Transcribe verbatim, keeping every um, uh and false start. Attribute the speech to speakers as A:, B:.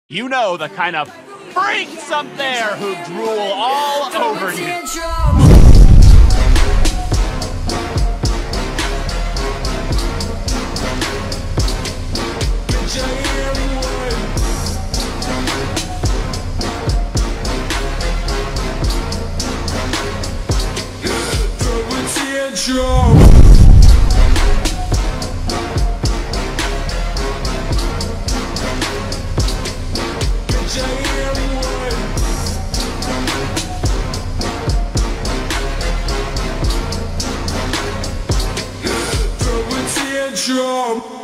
A: You know the kind of freaks up there who drool all over you.
B: Jump!